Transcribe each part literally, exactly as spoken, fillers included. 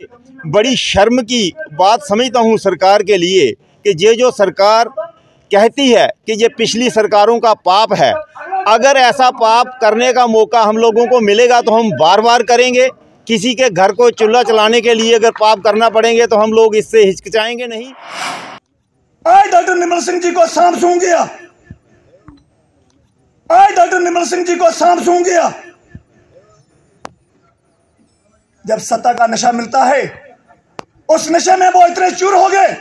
बड़ी शर्म की बात समझता हूँ सरकार के लिए कि ये जो सरकार कहती है कि ये पिछली सरकारों का पाप है, अगर ऐसा पाप करने का मौका हम लोगों को मिलेगा तो हम बार बार करेंगे। किसी के घर को चूल्हा चलाने के लिए अगर पाप करना पड़ेंगे तो हम लोग इससे हिचकिचाएंगे नहीं। आज डॉक्टर निर्मल सिंह जी को सांप सूंघ गया, आज डॉक्टर निर्मल सिंह जी को सांप सूंघ गया। जब सत्ता का नशा मिलता है, उस नशे में वो इतने चूर हो गए,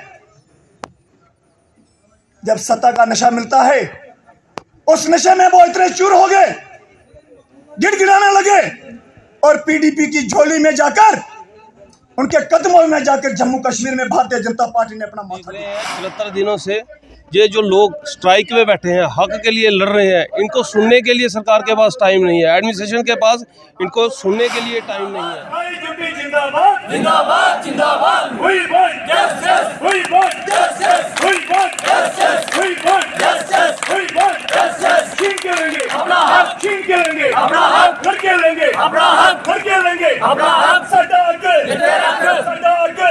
जब सत्ता का नशा मिलता है, उस नशे में वो इतने चूर हो गए, गिड़गिड़ाने लगे और पीडीपी की झोली में जाकर, उनके कदमों में जाकर जम्मू कश्मीर में भारतीय जनता पार्टी ने अपना माथा तिहत्तर दिनों से ये जो लोग स्ट्राइक में बैठे हैं, हक के लिए लड़ रहे हैं, इनको सुनने के लिए सरकार के पास टाइम नहीं है, एडमिनिस्ट्रेशन के पास इनको सुनने के लिए टाइम नहीं है। जिंदाबाद जिंदाबाद जिंदाबाद हुई बात जस्टिस हुई बात जस्टिस हुई बात जस्टिस हुई बात जस्टिस हुई बात जस्टिस छीन के लेंगे अपना हक, छीन के लेंगे अपना हक, घर के लेंगे अपना हक, घर के लेंगे अपना हक। साडा अगे साडा अगे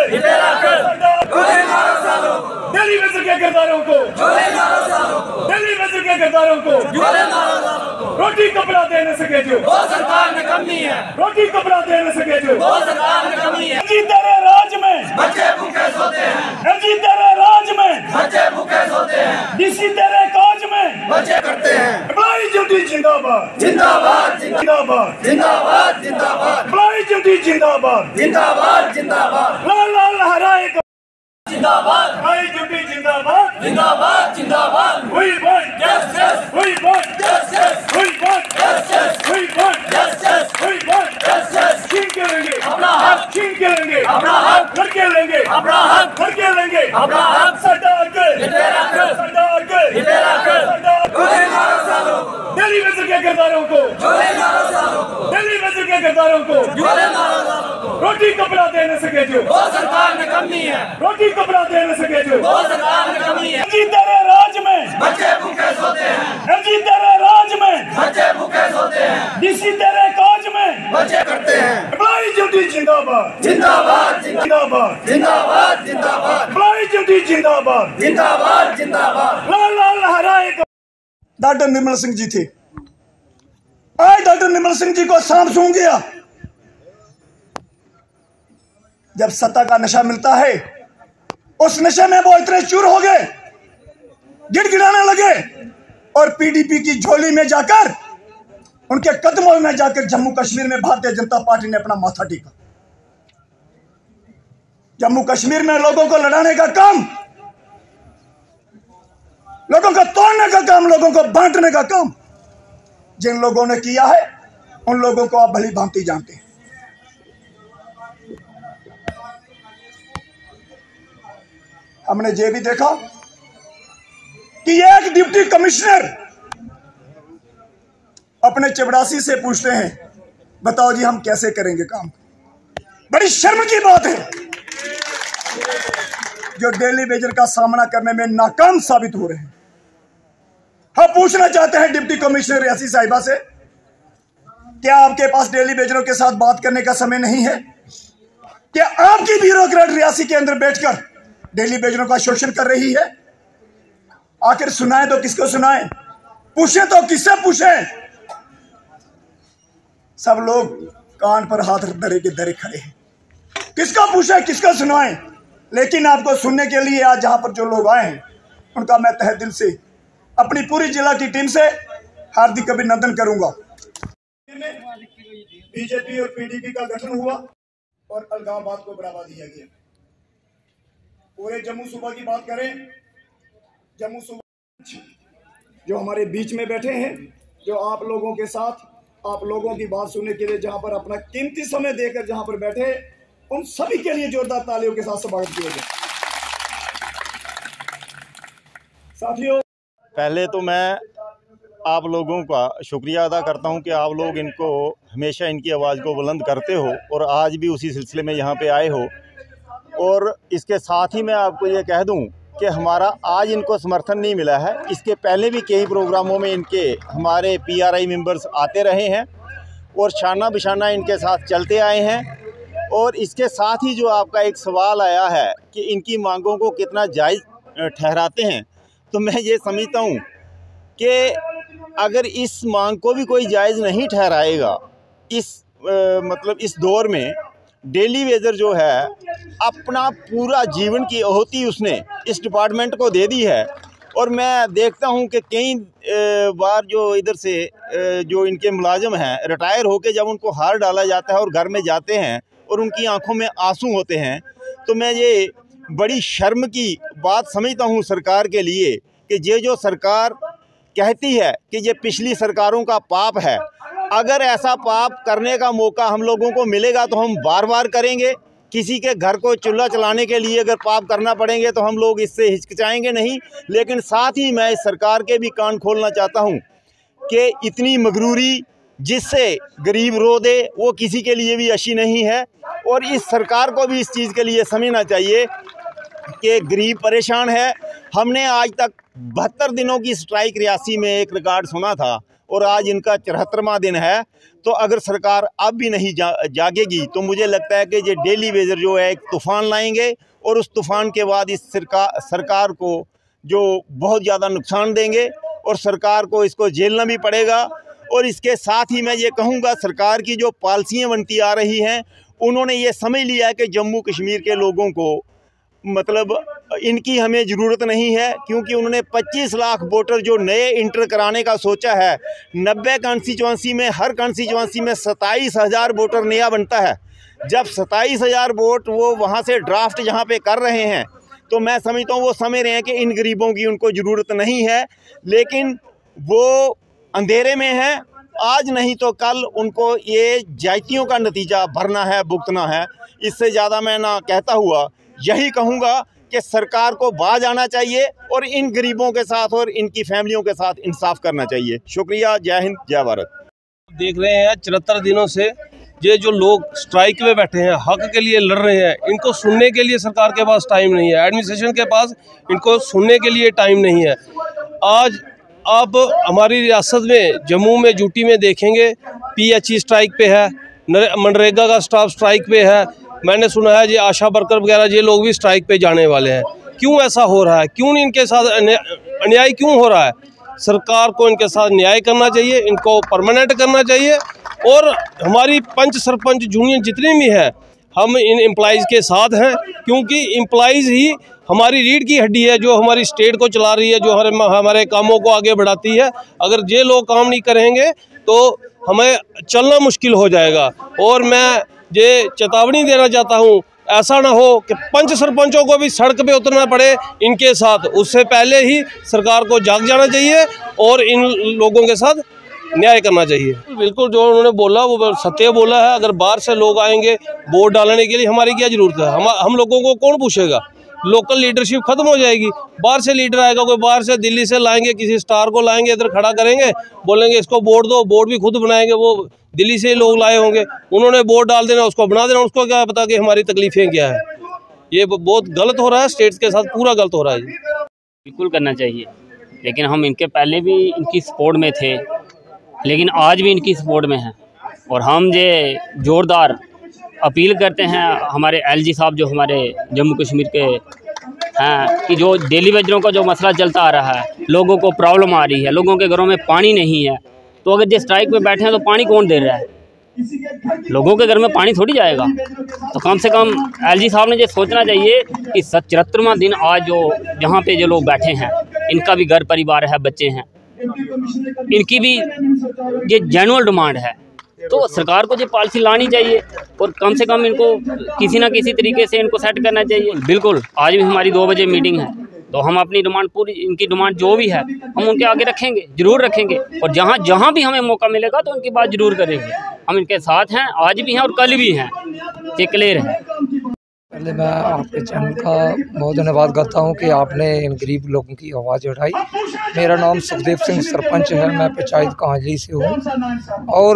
दिल्ली में के किरदारों को, दिल्ली में के किरदारों को रोटी कपड़ा दे न सके जो वो सरकार में कमी है, रोटी कपड़ा दे न सके जो वो सरकार में कमी है। जी तेरे राज में बच्चे भूखे सोते हैं, जी तेरे राज में बच्चे भूखे सोते हैं, डीसी तेरे काज में बच्चे करते हैं। एम्प्लॉय ड्यूटी जिंदाबाद जिंदाबाद जिंदाबाद जिंदाबाद जिंदाबाद एम्प्लॉय ड्यूटी जिंदाबाद जिंदाबाद जिंदाबाद लाल लाल लहराए जिंदाबाद, एम्प्लॉय ड्यूटी जिंदाबाद जिंदाबाद जिंदाबाद हुई बात जस्टिस हुई बात जस्टिस हुई बात जस्टिस हुई बात जस्टिस हुई बात जस्टिस छीन के लेंगे अपना हक, छीन के लेंगे अपना हक, घर के लेंगे अपना हक, घर के लेंगे अपना हक। साडा अगे साडा अगे दिल्ली में के किरदारों को, दिल्ली में के किरदारों को रोटी कपड़ा दे न सके जो वो सरकार में कमी है, रोटी कपड़ा दे न सके जो वो सरकार में कमी है। जी तेरे राज में बच्चे भूखे सोते हैं, जी तेरे राज में बच्चे भूखे सोते हैं, डीसी तेरे काज में बच्चे करते हैं। एम्प्लॉय ड्यूटी जिंदाबाद जिंदाबाद जिंदाबाद जिंदाबाद जिंदाबाद एम्प्लॉय ड्यूटी जिंदाबाद जिंदाबाद जिंदाबाद लाल लाल लहराए। डॉक्टर निर्मल सिंह जी थे, आज डॉक्टर निर्मल सिंह जी को सांप सूंघ गया। जब सत्ता का नशा मिलता है, उस नशे में वो इतने चूर हो गए, गिड़गिड़ाने लगे और पीडीपी की झोली में जाकर, उनके कदमों में जाकर जम्मू कश्मीर में भारतीय जनता पार्टी ने अपना माथा टेका। जम्मू कश्मीर में लोगों को लड़ाने का काम, लोगों को तोड़ने का काम, लोगों को बांटने का काम जिन लोगों ने किया है, उन लोगों को आप भली भांति जानते हैं। हमने ये भी देखा कि एक डिप्टी कमिश्नर अपने चपरासी से पूछते हैं, बताओ जी हम कैसे करेंगे काम। बड़ी शर्म की बात है जो डेली वेजर का सामना करने में नाकाम साबित हो रहे हैं। हम पूछना चाहते हैं डिप्टी कमिश्नर रियासी साहिबा से, क्या आपके पास डेली वेजरों के साथ बात करने का समय नहीं है? क्या आपकी ब्यूरोक्रेट रियासी के अंदर बैठकर डेली वेजरों का शोषण कर रही है? आखिर सुनाए तो किसको सुनाए, पूछे तो किससे पूछे? सब लोग कान पर हाथ धरे के धरे खड़े हैं, किसको पूछे किसको सुनाए? लेकिन आपको सुनने के लिए आज जहां पर जो लोग आए हैं, उनका मैं तहे दिल से अपनी पूरी जिला की टीम से हार्दिक अभिनंदन करूंगा। बीजेपी और पीडीपी का गठन हुआ और अलगाववाद को बढ़ावा दिया गया। पूरे जम्मू सूबा की बात करें, जम्मू सूबा जो हमारे बीच में बैठे हैं, जो आप लोगों के साथ आप लोगों की बात सुनने के लिए जहां पर अपना कीमती समय देकर जहां पर बैठे, उन सभी के लिए जोरदार तालियों के साथ स्वागत किया जाए। साथियों, पहले तो मैं आप लोगों का शुक्रिया अदा करता हूं कि आप लोग इनको हमेशा इनकी आवाज़ को बुलंद करते हो और आज भी उसी सिलसिले में यहाँ पे आए हो। और इसके साथ ही मैं आपको ये कह दूं कि हमारा आज इनको समर्थन नहीं मिला है, इसके पहले भी कई प्रोग्रामों में इनके हमारे पीआरआई मेंबर्स आते रहे हैं और शाना बिशाना इनके साथ चलते आए हैं और इसके साथ ही जो आपका एक सवाल आया है कि इनकी मांगों को कितना जायज़ ठहराते हैं, तो मैं ये समझता हूँ कि अगर इस मांग को भी कोई जायज़ नहीं ठहराएगा, इस आ, मतलब इस दौर में डेली वेजर जो है अपना पूरा जीवन की आहुति उसने इस डिपार्टमेंट को दे दी है। और मैं देखता हूं कि कई बार जो इधर से जो इनके मुलाजिम हैं रिटायर होके जब उनको हार डाला जाता है और घर में जाते हैं और उनकी आंखों में आंसू होते हैं, तो मैं ये बड़ी शर्म की बात समझता हूं सरकार के लिए कि ये जो सरकार कहती है कि ये पिछली सरकारों का पाप है, अगर ऐसा पाप करने का मौका हम लोगों को मिलेगा तो हम बार बार करेंगे। किसी के घर को चूल्हा चलाने के लिए अगर पाप करना पड़ेंगे तो हम लोग इससे हिचकिचाएंगे नहीं। लेकिन साथ ही मैं इस सरकार के भी कान खोलना चाहता हूं कि इतनी मगरूरी जिससे गरीब रो दे वो किसी के लिए भी अच्छी नहीं है। और इस सरकार को भी इस चीज़ के लिए समझना चाहिए कि गरीब परेशान है। हमने आज तक बहत्तर दिनों की स्ट्राइक रियासी में एक रिकॉर्ड सुना था और आज इनका चौहत्तरवां दिन है। तो अगर सरकार अब भी नहीं जा, जागेगी तो मुझे लगता है कि ये डेली वेजर जो है एक तूफ़ान लाएंगे और उस तूफ़ान के बाद इस सरकार सरकार को जो बहुत ज़्यादा नुकसान देंगे और सरकार को इसको झेलना भी पड़ेगा। और इसके साथ ही मैं ये कहूँगा सरकार की जो पॉलिसियाँ बनती आ रही हैं, उन्होंने ये समझ लिया है कि जम्मू कश्मीर के लोगों को मतलब इनकी हमें ज़रूरत नहीं है, क्योंकि उन्होंने पच्चीस लाख वोटर जो नए इंटर कराने का सोचा है। नब्बे कॉन्स्टिट्यूंसी में हर कॉन्स्टिट्यूंसी में सत्ताईस हज़ार वोटर नया बनता है। जब सत्ताईस हज़ार वोट वो वहाँ से ड्राफ्ट जहाँ पे कर रहे हैं, तो मैं समझता हूँ वो समझ रहे हैं कि इन गरीबों की उनको ज़रूरत नहीं है, लेकिन वो अंधेरे में है। आज नहीं तो कल उनको ये जायतियों का नतीजा भरना है, भुगतना है। इससे ज़्यादा मैं ना कहता हुआ यही कहूँगा कि सरकार को बाज आना चाहिए और इन गरीबों के साथ और इनकी फैमिलियों के साथ इंसाफ करना चाहिए। शुक्रिया। जय हिंद, जय भारत। देख रहे हैं चौहत्तर दिनों से ये जो लोग स्ट्राइक में बैठे हैं, हक के लिए लड़ रहे हैं, इनको सुनने के लिए सरकार के पास टाइम नहीं है, एडमिनिस्ट्रेशन के पास इनको सुनने के लिए टाइम नहीं है। आज आप हमारी रियासत में जम्मू में यूटी में देखेंगे पीएचई स्ट्राइक पे है, मनरेगा का स्टाफ स्ट्राइक पे है। मैंने सुना है ये आशा वर्कर वगैरह ये लोग भी स्ट्राइक पे जाने वाले हैं। क्यों ऐसा हो रहा है? क्यों नहीं इनके साथ अन्याय क्यों हो रहा है? सरकार को इनके साथ न्याय करना चाहिए, इनको परमानेंट करना चाहिए। और हमारी पंच सरपंच यूनियन जितनी भी है, हम इन एम्प्लॉइज़ के साथ हैं, क्योंकि एम्प्लॉइज़ ही हमारी रीढ़ की हड्डी है जो हमारी स्टेट को चला रही है, जो हमारे हमारे कामों को आगे बढ़ाती है। अगर ये लोग काम नहीं करेंगे तो हमें चलना मुश्किल हो जाएगा। और मैं ये चेतावनी देना चाहता हूँ, ऐसा ना हो कि पंच सरपंचों को भी सड़क पे उतरना पड़े इनके साथ। उससे पहले ही सरकार को जाग जाना चाहिए और इन लोगों के साथ न्याय करना चाहिए। बिल्कुल जो उन्होंने बोला वो सत्य बोला है। अगर बाहर से लोग आएंगे वोट डालने के लिए, हमारी क्या ज़रूरत है? हम हम लोगों को कौन पूछेगा? लोकल लीडरशिप खत्म हो जाएगी। बाहर से लीडर आएगा, कोई बाहर से दिल्ली से लाएंगे, किसी स्टार को लाएंगे, इधर खड़ा करेंगे, बोलेंगे इसको वोट दो, वोट भी खुद बनाएंगे। वो दिल्ली से लोग लाए होंगे, उन्होंने वोट डाल देना, उसको बना देना। उसको क्या पता कि हमारी तकलीफें क्या है? ये बहुत गलत हो रहा है, स्टेट्स के साथ पूरा गलत हो रहा है। बिल्कुल करना चाहिए, लेकिन हम इनके पहले भी इनकी सपोर्ट में थे, लेकिन आज भी इनकी सपोर्ट में हैं। और हम ये जोरदार अपील करते हैं हमारे एलजी साहब जो हमारे जम्मू कश्मीर के हैं कि जो डेली वेजरों का जो मसला चलता आ रहा है, लोगों को प्रॉब्लम आ रही है, लोगों के घरों में पानी नहीं है, तो अगर ये स्ट्राइक में बैठे हैं तो पानी कौन दे रहा है? लोगों के घर में पानी थोड़ी जाएगा। तो कम से कम एलजी साहब ने ये सोचना चाहिए कि चौहत्तरवां दिन आज जो यहाँ पे जो लोग बैठे हैं, इनका भी घर परिवार है, बच्चे हैं, इनकी भी ये जेन्युइन डिमांड है। तो सरकार को ये पॉलिसी लानी चाहिए और कम से कम इनको किसी ना किसी तरीके से इनको सेट करना चाहिए। बिल्कुल, आज भी हमारी दो बजे मीटिंग है, तो हम अपनी डिमांड पूरी, इनकी डिमांड जो भी है हम उनके आगे रखेंगे, ज़रूर रखेंगे। और जहाँ जहाँ भी हमें मौका मिलेगा तो उनकी बात ज़रूर करेंगे। हम इनके साथ हैं, आज भी हैं और कल भी हैं, ये क्लियर है। पहले मैं आपके चैनल का बहुत धन्यवाद करता हूं कि आपने इन गरीब लोगों की आवाज़ उठाई। मेरा नाम सुखदेव सिंह सरपंच है, मैं पंचायत कांजली से हूं और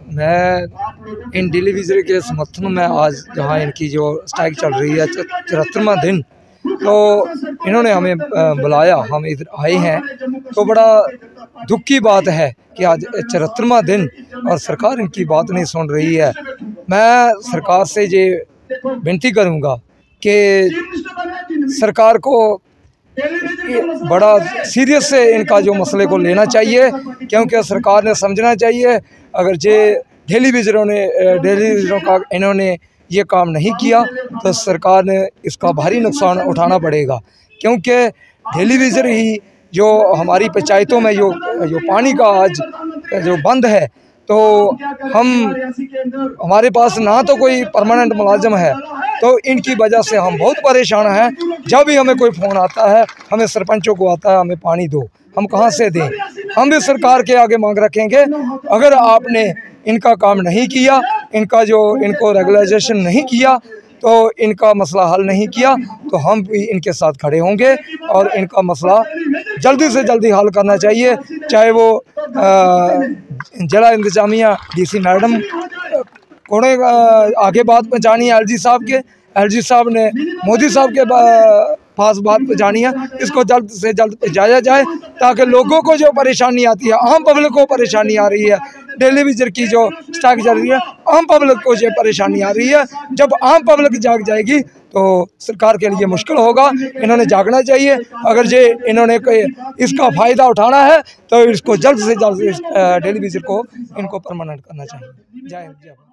मैं इन डेली वेजर के समर्थन में आज जहां इनकी जो स्ट्राइक चल रही है चौहत्तरवां दिन, तो इन्होंने हमें बुलाया, हम इधर आए हैं। तो बड़ा दुख की बात है कि आज चौहत्तरवां दिन और सरकार इनकी बात नहीं सुन रही है। मैं सरकार से ये विनती करूँगा कि सरकार को बड़ा सीरियस से इनका जो मसले को लेना चाहिए, क्योंकि सरकार ने समझना चाहिए अगर जे टेलीविज़रों ने टेलीविज़रों का इन्होंने ये काम नहीं किया तो सरकार ने इसका भारी नुकसान उठाना पड़ेगा, क्योंकि टेलीविज़र ही जो हमारी पंचायतों में जो जो पानी का आज जो बंद है, तो हम हमारे पास ना तो कोई परमानेंट मुलाजिम है, तो इनकी वजह से हम बहुत परेशान हैं। जब भी हमें कोई फ़ोन आता है, हमें सरपंचों को आता है हमें पानी दो, हम कहाँ से दें। हम भी सरकार के आगे मांग रखेंगे, अगर आपने इनका काम नहीं किया, इनका जो इनको रेगुलाइजेशन नहीं किया, तो इनका मसला हल नहीं किया, तो हम भी इनके साथ खड़े होंगे और इनका मसला जल्दी से जल्दी हल करना चाहिए। चाहे वो जिला इंतजामिया डीसी मैडम को आगे बात पहुँचानी है, एलजी साहब के एलजी साहब ने मोदी साहब के पास बात पहुँचानी है, इसको जल्द से जल्द पहुँचाया जाए ताकि लोगों को जो परेशानी आती है, आम पब्लिक को परेशानी आ रही है, टेलीविज़न की जो स्ट्राइक चल रही है, आम पब्लिक को ये परेशानी आ रही है। जब आम पब्लिक जाग जाएगी तो सरकार के लिए मुश्किल होगा। इन्होंने जागना चाहिए। अगर ये इन्होंने कोई इसका फ़ायदा उठाना है तो इसको जल्द से जल्द टेलीविज़न को इनको परमानेंट करना चाहिए। जय हिंद जय भारत।